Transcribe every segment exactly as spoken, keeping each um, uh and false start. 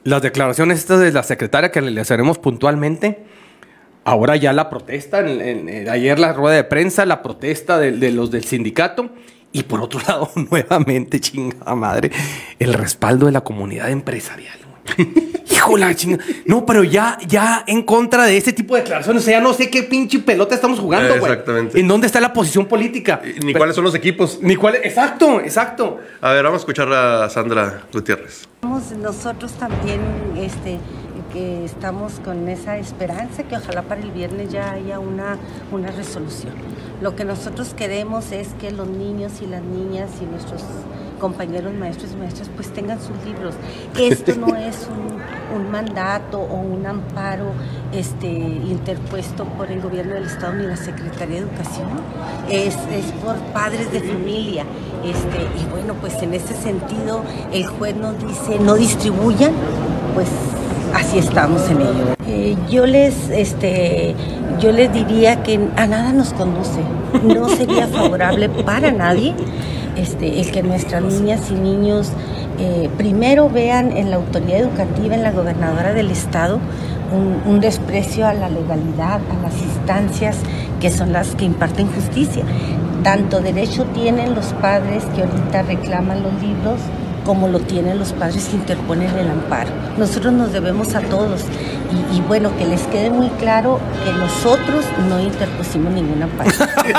las declaraciones estas de la secretaria que le haremos puntualmente. Ahora ya la protesta, en, en, en, ayer la rueda de prensa, la protesta de, de los del sindicato. Y por otro lado, nuevamente, chingada madre, el respaldo de la comunidad empresarial. Híjola, chingada. No, pero ya, ya en contra de este tipo de declaraciones. O sea, ya no sé qué pinche pelota estamos jugando, güey. Exactamente. ¿En dónde está la posición política? Ni pero, cuáles son los equipos. Ni cuáles. Exacto, exacto. A ver, vamos a escuchar a Sandra Gutiérrez. Nosotros también, este... que estamos con esa esperanza que ojalá para el viernes ya haya una, una resolución. Lo que nosotros queremos es que los niños y las niñas y nuestros compañeros maestros y maestras pues tengan sus libros. Esto no es un, un mandato o un amparo este, interpuesto por el gobierno del estado ni la Secretaría de Educación, es, es por padres de familia. Este, y bueno, pues en ese sentido el juez nos dice no distribuyan, pues así estamos en ello. Eh, yo les, este, yo les diría que a nada nos conduce. No sería favorable para nadie este, el que nuestras niñas y niños eh, primero vean en la autoridad educativa, en la gobernadora del estado, un, un desprecio a la legalidad, a las instancias que son las que imparten justicia. Tanto derecho tienen los padres que ahorita reclaman los libros, como lo tienen los padres que interponen el amparo. Nosotros nos debemos a todos y, y bueno, que les quede muy claro que nosotros no interpusimos ningún amparo.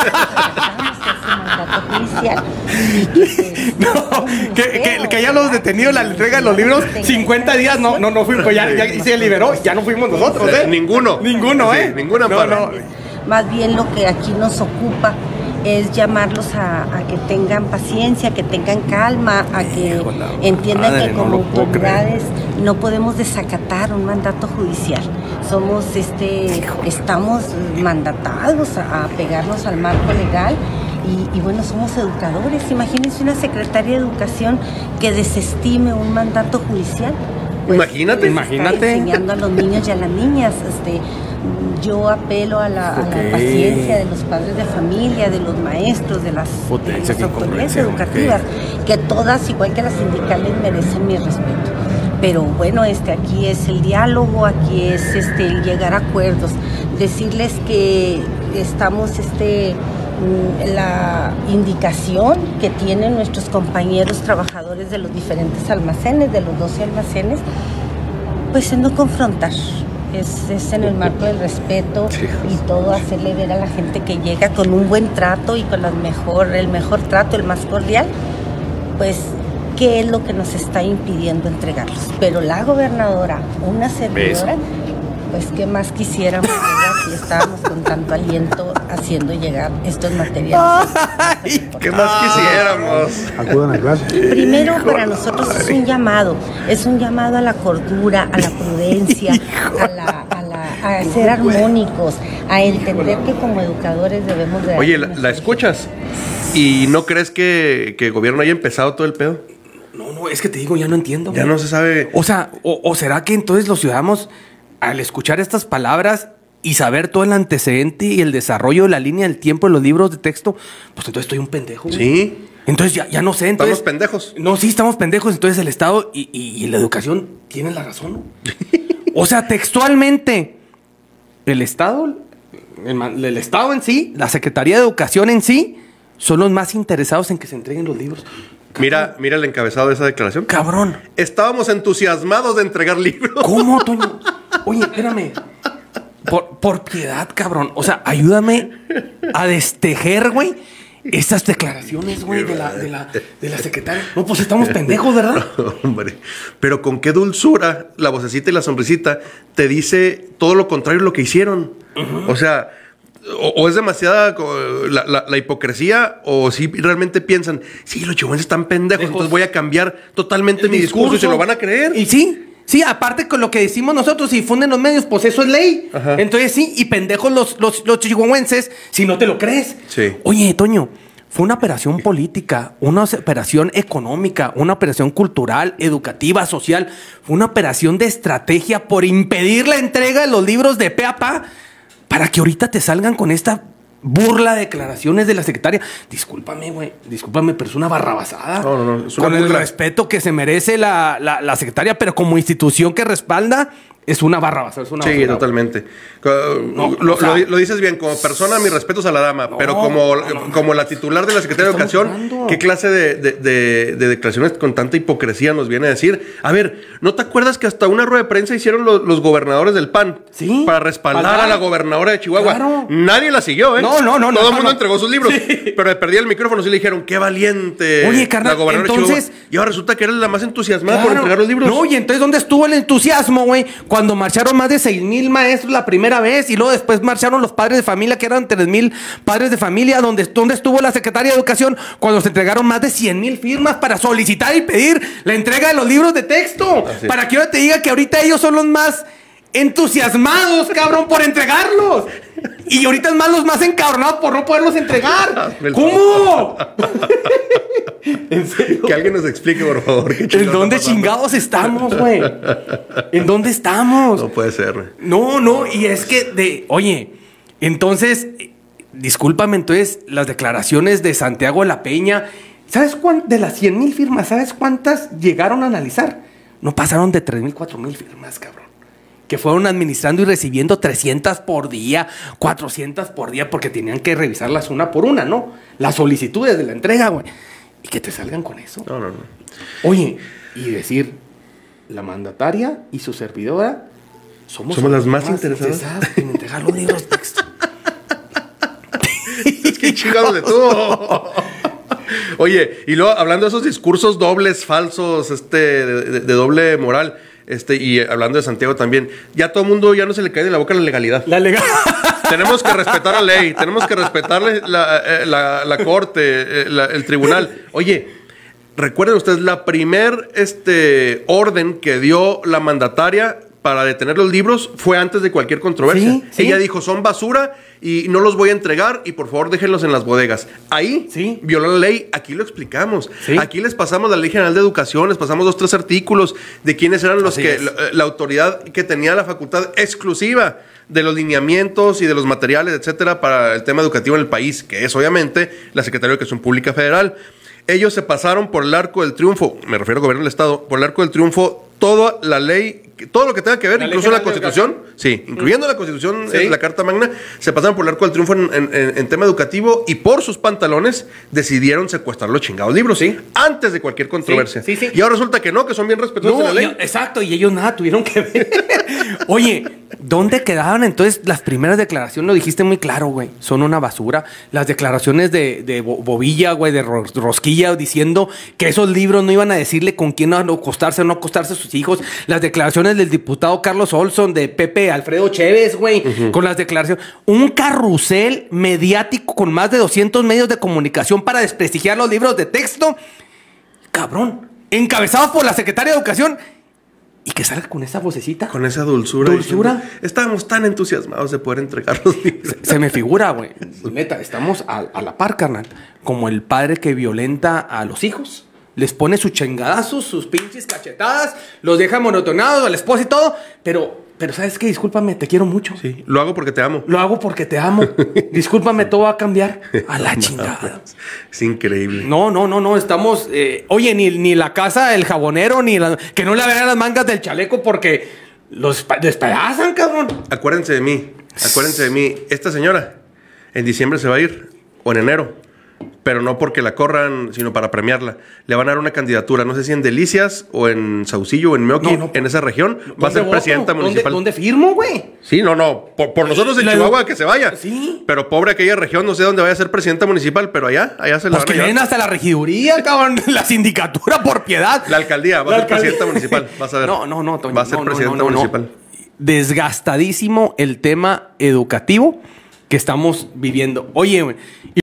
No, que, que, que ya los detenidos la entrega de los libros cincuenta días no no no fuimos, ya, ya se liberó, ya no fuimos nosotros, ¿eh? Ninguno. Ninguno, ¿eh? Sí, ningún amparo. No, no. Más bien lo que aquí nos ocupa es llamarlos a, a que tengan paciencia, que tengan calma, a que Híjola, entiendan madre, que como no autoridades no podemos desacatar un mandato judicial. Somos, este, Híjola. estamos mandatados a, a pegarnos al marco legal y, y bueno, somos educadores. Imagínense una secretaria de Educación que desestime un mandato judicial. Pues, imagínate, pues, imagínate. Enseñando a los niños y a las niñas, este... Yo apelo a la, okay. a la paciencia de los padres de familia, de los maestros, de las, de las autoridades educativas, okay. que todas, igual que las sindicales, merecen mi respeto. Pero bueno, este, aquí es el diálogo, aquí es este, el llegar a acuerdos, decirles que estamos, este, la indicación que tienen nuestros compañeros trabajadores de los diferentes almacenes, de los doce almacenes, pues es no confrontar. Es, es en el marco del respeto y todo, hacerle ver a la gente que llega con un buen trato y con las mejor, el mejor trato, el más cordial, pues qué es lo que nos está impidiendo entregarlos. Pero la gobernadora, una servidora, pues qué más quisiéramos, si estábamos con tanto aliento haciendo llegar estos materiales. Ay, ¿qué más quisiéramos? Acudan a clase. Primero, para nosotros es un llamado, es un llamado a la cordura, a la prudencia, a, la, a, la, a ser armónicos, a entender que como educadores debemos de... Oye, ¿la, la escuchas? ¿Y no crees que, que el gobierno haya empezado todo el pedo? No, no, es que te digo, ya no entiendo. Ya no se sabe. O sea, o, o será que entonces los ciudadanos, al escuchar estas palabras y saber todo el antecedente y el desarrollo de la línea del tiempo de los libros de texto, pues entonces estoy un pendejo. Sí. Entonces ya, ya no sé. Entonces, estamos pendejos. No, sí, estamos pendejos. Entonces el Estado y, y, y la educación tienen la razón, ¿no? O sea, textualmente, el Estado, el, el Estado en sí, la Secretaría de Educación en sí, son los más interesados en que se entreguen los libros. Cabrón. Mira, mira el encabezado de esa declaración. Cabrón. Estábamos entusiasmados de entregar libros. ¿Cómo, Toño? Oye, espérame. Por, por piedad, cabrón. O sea, ayúdame a destejer, güey, estas declaraciones, güey, de la, de, la, de la secretaria. No, pues estamos pendejos, ¿verdad? No, hombre. Pero con qué dulzura la vocecita y la sonrisita te dice todo lo contrario de lo que hicieron. Uh-huh. O sea... O, o es demasiada la, la, la hipocresía, o si realmente piensan, sí, los chihuahuenses están pendejos, Dejos. entonces voy a cambiar totalmente el mi discurso, discurso y se lo van a creer. Y sí, sí, aparte con lo que decimos nosotros, si difunden los medios, pues eso es ley. Ajá. Entonces sí, y pendejos los, los, los chihuahuenses si no te lo crees. Sí. Oye, Toño, fue una operación política, una operación económica, una operación cultural, educativa, social. Fue una operación de estrategia por impedir la entrega de los libros de pe a pa, para que ahorita te salgan con esta burla declaraciones de la secretaria. Discúlpame, güey. Discúlpame, pero es una barrabasada. No, no, no. Es una Con el burla. respeto que se merece la, la, la secretaria, pero como institución que respalda, es una barrabasada. Es una Sí, basura, totalmente. No, lo, o sea, lo- lo dices bien, como persona, mis respetos a la dama, No, pero como, no, no, como la titular de la Secretaría de ¿Qué estamos Educación, hablando? ¿qué clase de, de- de- de declaraciones con tanta hipocresía nos viene a decir? A ver, ¿no te acuerdas que hasta una rueda de prensa hicieron los, los gobernadores del P A N? Sí. Para respaldar Para- a la gobernadora de Chihuahua. Claro. Nadie la siguió, ¿eh? No, no, no, no, Todo el no, mundo no. entregó sus libros. Sí. Pero le perdí el micrófono, sí le dijeron, qué valiente. Oye, carnal, la gobernadora de entonces- Chihuahua. Y ahora resulta que eres la más entusiasmada por Claro. entregar los libros. No, y entonces, ¿dónde estuvo el entusiasmo, güey? Cuando marcharon más de seis mil maestros la primera vez y luego después marcharon los padres de familia, que eran tres mil padres de familia. ¿Dónde, ¿Dónde estuvo la Secretaría de Educación cuando se entregaron más de cien mil firmas para solicitar y pedir la entrega de los libros de texto? Así es. Para que ahora te diga que ahorita ellos son los más entusiasmados, cabrón, por entregarlos. Y ahorita es más los más encabronados por no poderlos entregar. Hazme el ¿Cómo? ¿En serio? Que alguien nos explique, por favor. ¿qué ¿En chingados dónde está pasando? chingados estamos, güey? ¿En dónde estamos? No puede ser. No, no, y es que de, oye, entonces, eh, discúlpame, entonces, las declaraciones de Santiago de la Peña, ¿sabes cuántas, de las cien mil firmas, ¿sabes cuántas llegaron a analizar? No pasaron de tres mil, cuatro mil firmas, cabrón. Que fueron administrando y recibiendo trescientas por día, cuatrocientas por día, porque tenían que revisarlas una por una, ¿no? Las solicitudes de la entrega, güey. Y que te salgan con eso. No, no, no. Oye, y decir, la mandataria y su servidora somos, Somos las más interesadas. en entregar los libros de texto. Es que chingados de todo. Oye, y luego hablando de esos discursos dobles, falsos, este, de, de- de doble moral, este, y hablando de Santiago también, ya todo el mundo ya no se le cae de la boca la legalidad. La legal. Tenemos que respetar la ley, tenemos que respetar la, eh, la- la corte, eh, la- el tribunal. Oye, recuerden ustedes, la primer este, orden que dio la mandataria para detener los libros fue antes de cualquier controversia. Sí, sí. Ella dijo, son basura y no los voy a entregar y por favor déjenlos en las bodegas. Ahí Sí. violó la ley, aquí lo explicamos. Sí. Aquí les pasamos la Ley General de Educación, les pasamos dos, tres artículos de quiénes eran los Así que, es. la, la autoridad que tenía la facultad exclusiva de los lineamientos y de los materiales, etcétera, para el tema educativo en el país, que es obviamente la Secretaría de Educación Pública Federal. Ellos se pasaron por el arco del triunfo, me refiero al gobierno del Estado, por el arco del triunfo, toda la ley, todo lo que tenga que ver, La Ley incluso la General de Constitución, sí, incluyendo la Constitución, Sí. eh, la Carta Magna, se pasaron por el arco del triunfo en, en- en- en tema educativo y por sus pantalones decidieron secuestrar los chingados libros, Sí. antes de cualquier controversia. Sí, sí, sí. Y ahora resulta que no, que son bien respetuosos de No, la ley. y- exacto, y ellos nada tuvieron que ver. Oye, ¿dónde quedaban entonces las primeras declaraciones? Lo dijiste muy claro, güey. Son una basura. Las declaraciones de, de Bo- Bobilla, güey, de Ro- Rosquilla, diciendo que esos libros no iban a decirle con quién acostarse o no acostarse sus hijos. Las declaraciones del diputado Carlos Olson, de Pepe Alfredo Chévez, güey, con las declaraciones. Un carrusel mediático con más de doscientos medios de comunicación para desprestigiar los libros de texto. Cabrón, encabezados por la secretaria de Educación. Y que salga con esa vocecita. Con esa dulzura. Dulzura. diciendo, estábamos tan entusiasmados de poder entregar los libros. Se me figura, güey. Neta, estamos a, a la par, carnal. Como el padre que violenta a los hijos. Les pone sus chingadazos, sus pinches cachetadas, los deja monotonados al esposo y todo. Pero, pero ¿sabes qué? Discúlpame, te quiero mucho. Sí, lo hago porque te amo. Lo hago porque te amo. Discúlpame, todo va a cambiar. A la chingada. Es increíble. No, no, no, no. Estamos. eh, oye, ni, ni la casa del jabonero, ni la, que no le vean las mangas del chaleco porque los pa- despedazan, cabrón. Acuérdense de mí. Acuérdense de mí. Esta señora en diciembre se va a ir. O en enero. Pero no porque la corran, sino para premiarla. Le van a dar una candidatura, no sé si en Delicias o en Saucillo o en Meoqui, No, no, en esa región. Va a ¿Dónde ser voto? presidenta ¿Dónde- municipal. ¿Dónde firmo, güey? Sí, no, no. Por, por nosotros en La- Chihuahua que se vaya. Sí. Pero pobre aquella región, no sé dónde vaya a ser presidenta municipal, pero allá, allá se la Pues van a que den llevar. hasta la regiduría, cabrón. La sindicatura por piedad. La alcaldía, va La a ser alcaldía. presidenta municipal. Vas a ver. No, no, no, Toño. Va a ser no, no, presidenta no, no, no. municipal. Desgastadísimo el tema educativo que estamos viviendo. Oye, güey.